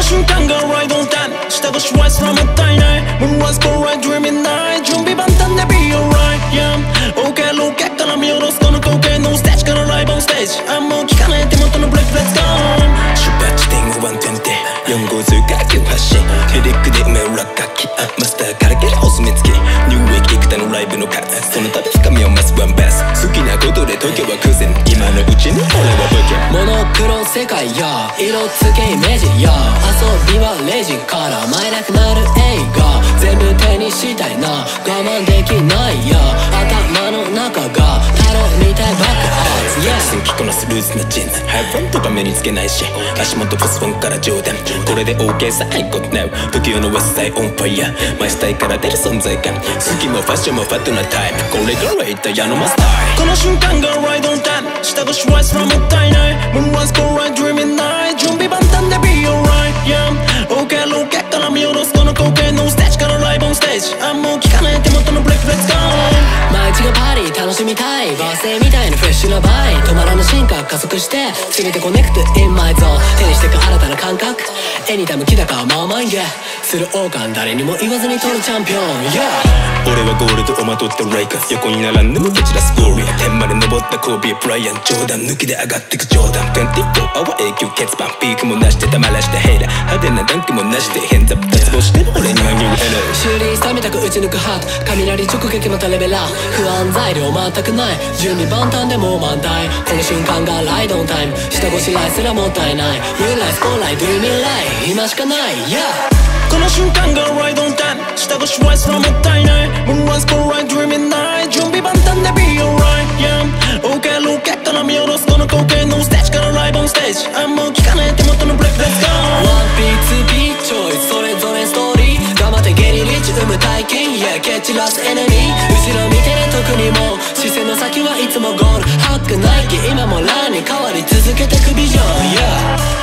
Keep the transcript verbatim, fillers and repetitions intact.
瞬間が Ride on time 下ごし Wise from もったいない Moonrise go right dreaming night 準備万端で Be alright yeah OK ロケから見下ろすこの光景のステージからライブオンステージあんま聞かない手元のブレイク Let's go 出発地点がいちにゼロよんごゼロからきゅう発進リリックで埋める落書きマスターからゲラお墨付きニューウィーク幾多のライブの数その度深みを増すワンベース好きなことで時は空前今のうちに俺は武器モノクロ世界や色付けイメージや遊びはレジから舞えなくなる映画全部手にしたいな我慢できないや頭の中が太郎みたい爆発 Yeah 着こなすルーズなジーンズハイフロンとか目につけないし足元フォスフォンから冗談これで OK 最高 Now 時用のウェスサイオンファイヤーマイスタイから出る存在感好きもファッションもファットなタイプこれがレイター矢のマスターこの瞬間が Ride on time 下ごし Wise from もったいない Moonrise go right dreaming night 準備万端で Be alright yeah OK ロケから見下ろすこの光景のステージからライブオンステージあんま聞かない手元のブレイク Let's go 毎日がパリ楽しみたいバースデーみたいなフレッシュなバイ止まらぬ進化加速して全てコネクト in my zone 手にしてく新たな感覚エニタイム気高はマーマインゲする王冠誰にも言わずに取るチャンピオン Yeah 俺はゴールドをまとったレイカー横に並んでも蹴散らすゴーリア天まで登ったコービーブライアンジョーダン抜きで上がってくジョーダンにじゅうよんアワー永久欠番ピークもなして黙らしてヘイラー派手なダンクもなして変雑脱帽してる俺にはニューエラー修理冷めたく打ち抜くハート雷直撃またレベラー不安材料全くない準備万端でもう満タイこの瞬間がライドオンタイム下ごしらえすらもったいない You like spotlight do me like 今しかない Yeah この瞬間が Ride on time 下ごし Wise from もったいない Moonrise go right dreaming night 準備万端で Be alright yeah OK ロケから見下ろすこの光景のステージからライブオンステージあんま聞かない手元のブレイク Let's go ワンピーツビーチョイスそれぞれストーリー頑張ってゲリリッチ生む体験 Yeah 蹴散らすエネミー後ろ見てね特にもう視線の先はいつもゴールハックナイキ今もランに変わり続けてくビジョン Yeah